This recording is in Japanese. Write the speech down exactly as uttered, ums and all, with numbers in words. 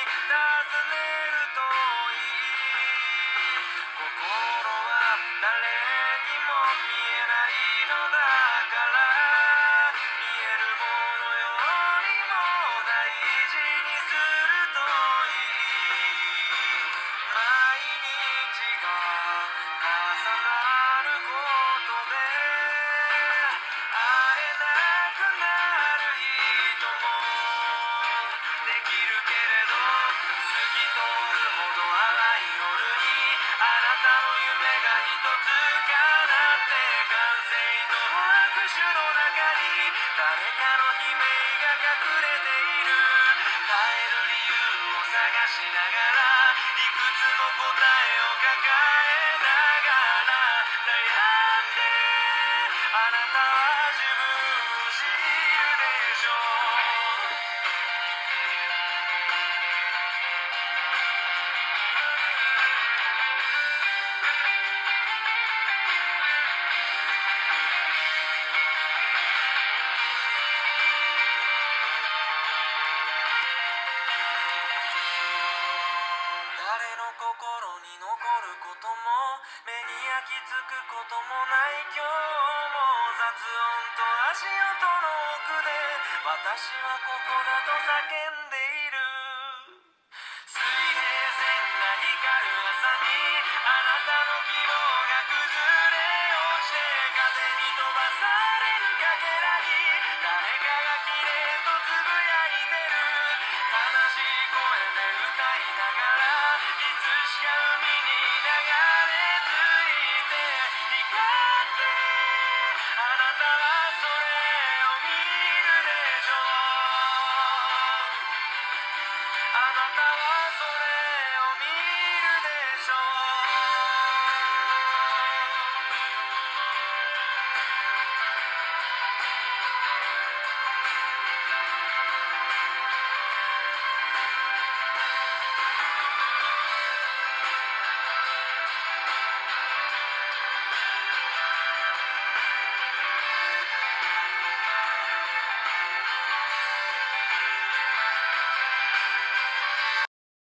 尋ねるといい。心は誰にも見えないのだから、見えるものよりも大事にするといい。毎日が重なることで会えなくなる人もできるけれど、透き通るほど淡い夜にあなたの夢が一つ叶って、完成と拍手の中に誰かの悲鳴が隠れている。帰る理由を探しながら、いくつも答えを抱えながら悩んで、あなたは自分を知るでしょう。誰の心に残ることも目に焼き付くこともない今日も、雑音と足音の奥で私はここだと叫んで